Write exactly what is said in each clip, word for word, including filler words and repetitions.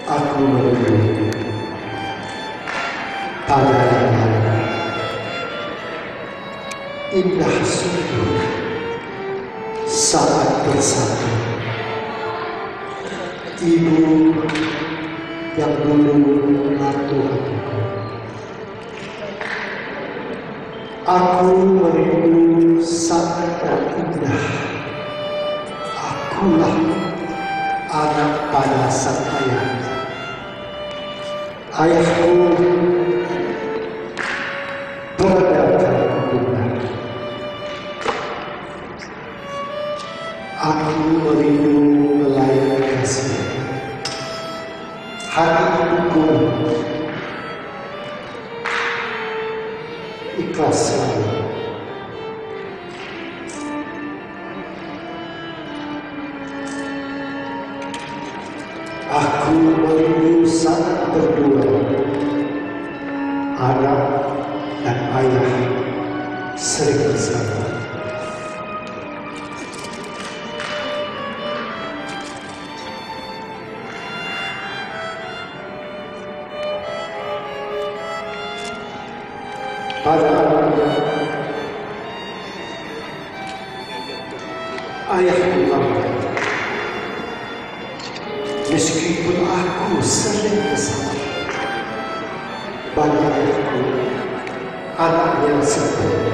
Aku merindu pada yang lalu. Indah sungguh saat bersatu. Ibu yang dulu mengatur hatiku. Aku merindu saat indah. Akulah anak pada sang ayah. Ayahku berada dalam kubur. Aku merindu melayani kasih. Hati ibuku ikhlas selalu. Aku merindu saat berdua, anak dan ayah sering bersama. Pada awalnya, ayahku lambat. Meskipun aku sering bersama, bagi ayahku, anak yang sempurna.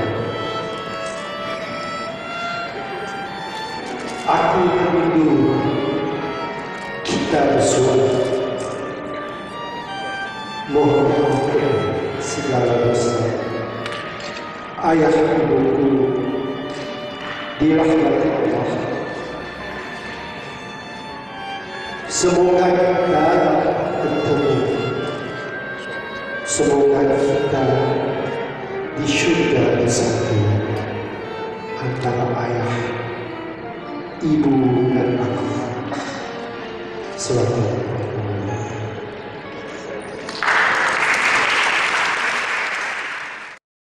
Aku merindu kita bersuara. Mohon ampun segala dosa. Ayah ibuku dirahmati Allah. Semoga kita bertemu. Semoga kita di surga bersatu antara ayah, ibu dan aku. Selamat.